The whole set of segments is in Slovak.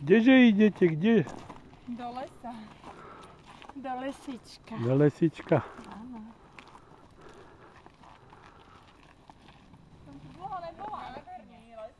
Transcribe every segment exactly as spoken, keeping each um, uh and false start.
Kdeže idete, kde? Do lesa. Do lesička. Do lesička. Áno. Som tu dlho nebola, nádherný les.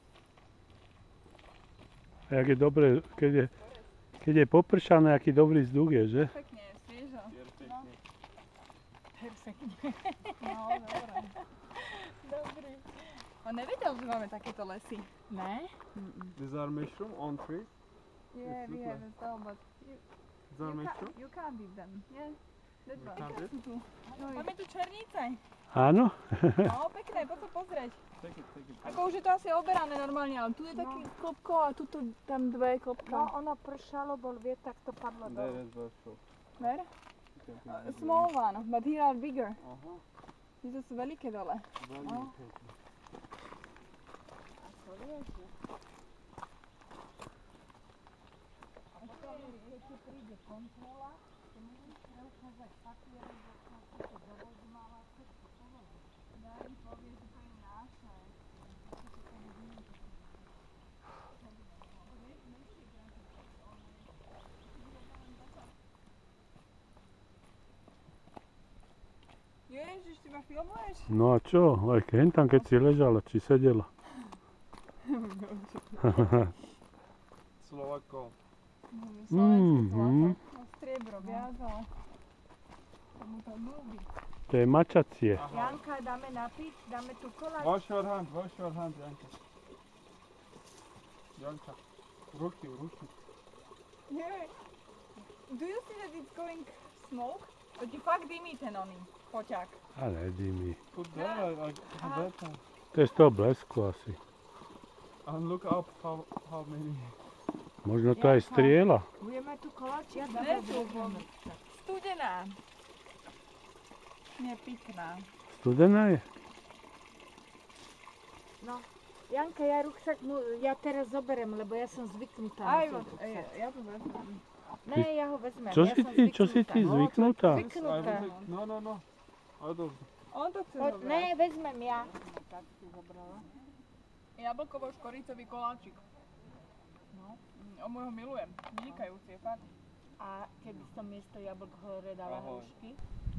A jak je dobre, keď je, keď je popršané, aký dobrý vzduch je, že? Pekne, sviežo. Perfektne. Perfektne. No, dobre. Dobrý. On nevedel, že máme takéto lesy. Ne? These are mushroom on tree. Yeah, It's we look have like- as well, but you, These are you, ca mushroom. you can't eat them. Yeah. That's You right. can't eat? Sú tu. Máme tu černice. Áno? No, pekné, poď sa pozrieť. Take it, take it. Ako už je to asi oberané normálne, ale tu je taký klopko a tu tam dve klopka. No, ono pršalo, bol vietor, tak to padlo There dolu. is also. Ver? You can Uh, take it. small one, but here are bigger. Aha. Tieto sú veľké dole. Very No. interesting. Ako vieš, že? Keď ti príde kontrola, to musíš preukázať papier, že sa to dovoz mala všetko povolené. Ja im poviem, že to je naše. Ježiš, ty ma filmuješ? No a čo? Aj hen tam, keď si ležala, či sedela. Slovako. Slovenské Mhm. zlato. No striebro viac, ale tomu to ľúbi. To je mačacie. Aha. Janka, dáme napiť, dáme tu koláč. Wash your hand, wash your hand, Janka. Janka. Ruky, ruky. Yeah. Do you see that it's going smoke? To ti fakt dymí ten oný poťák. A nedí Put there, I, I, Aha. that one. To je z toho blesku asi. And look up how, how many. Možno to aj striela. Budeme tu koláč, ja Ne, dáme tu budeme. Studená. Nie pekná. Studená je? No, Janka, ja ruksak mu, ja teraz zoberiem, lebo ja som zvyknutá. Aj, na vo- ten ja, ruksak. ja to vezmem. Ne, ja ho vezmem. Čo ja si som ty, čo si ty zvyknutá. zvyknutá? This, I will Zvyknutá. take. No, no, no. I don't. On to chce Po, zobrať. ne, vezmem ja. Jablkovo-škoricový koláčik. No. Mm, On môj ho milujem. Vynikajúci je fakt. A keby som miesto jablk hore dala Ahoj. hrušky?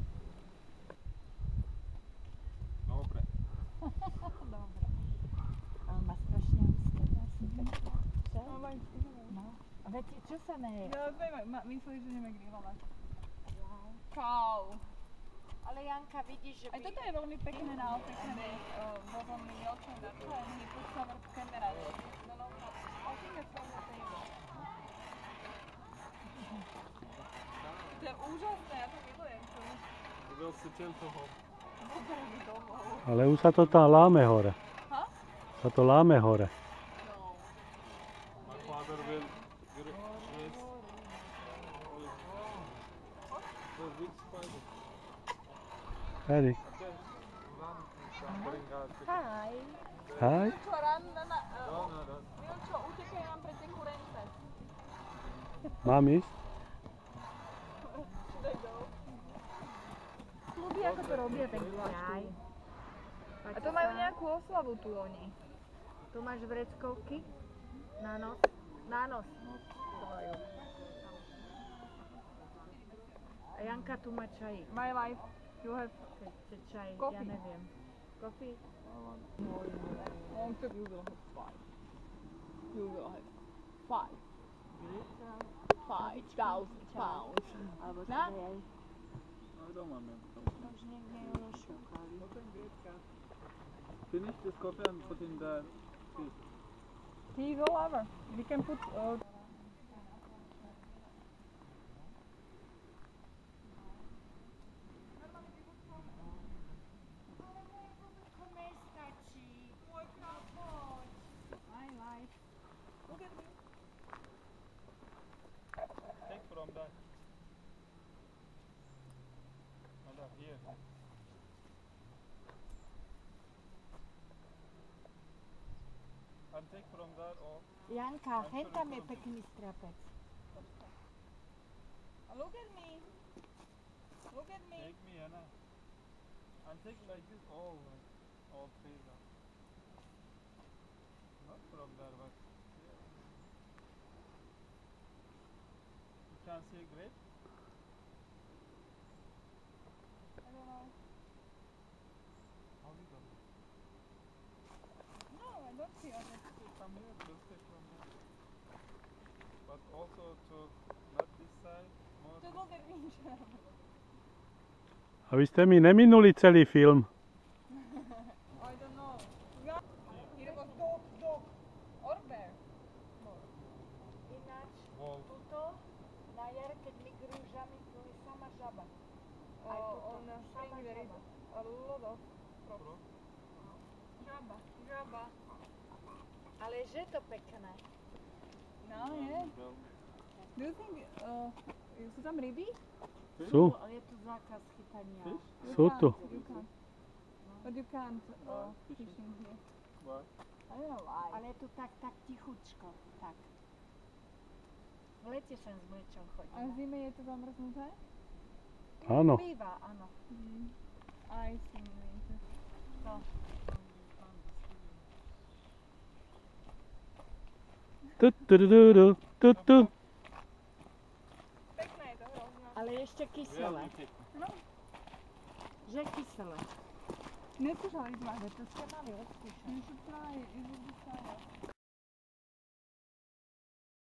Dobre. Dobre. Ale má strašne úzke vlasy. Čo? No, maj, No. A veď, čo sa neje? ja sme ma, mysleli, že ideme grilovať. Kau. Ale Janka, vidíš, že Aj toto je veľmi pekné na opekné vo veľmi očom na to, and he puts our camera. No, no, no. I think that's from the table. To je úžasné, ja to milujem. To je We'll sit in to home. zoberiem domov. Ale už sa to tam láme hore. Ha? Sa to láme hore. No. My father will. gr- Yes. The big spider. Hej. Okay. Run. Bring out the. Hi. Hej. Čo, ran, na, na, No, no, no. Milčo, utekaj nám pred tie kurence. Mám ísť? Ľudí, ako to robia ten Aj. A to majú nejakú oslavu tu oni. Tu máš vreckovky na nos. Na nos. To majú. A Janka tu má čajík. My life, you have Chce čaj, ja Coffee. neviem. Kofi? On took you will have five. You will have five. Five thousand pounds. Alebo Na? nej. I don't want milk. Už niekde ju rozšúkali. Finish this coffee and put in the tea. Tea is all over. We can put uh, Take from that. Mother, here. And take from that or Janka, hen tam je pekný strapec. look at me. Look at me. take me, Anna. And take like this all, like, all three. Now. Not from there, but here. can see great. I don't know. How we go? No, I don't see other. Come here, just take from here. But also to not this side, more To do the picture. A vy ste mi neminuli celý film. I don't know. Yeah. It was dog, dog. Or bear. Ináč, wolf. tuto, na jar, keď migrujú žamy, tu je sama žaba. Aj Uh, tuto, on the sama spring there is žaba. a lot of frogs. Frog. Žaba. Žaba. Ale že to pekné. No, yeah. Well, Do you think, uh, sú tam ryby? Sú, Ale je tu zákaz chytania. fish? You sú tu. can't, You can't. But you can't uh, No, fishing. fishing here. Why? I don't know why. Ale je tu tak, tak tichučko. Tak. V lete sem s mliečom A v chodíme. zime je to zamrznuté? Áno. Býva, áno. Mm. I see in winter. To. Tu, tu, tu, tu, tu, tu. Pekné je to hrozné. Ale ešte kyselé. Really? No, Že kyselé. neskúšali sme. Ale to ste mali odskúšať. You should try it, it will be sour.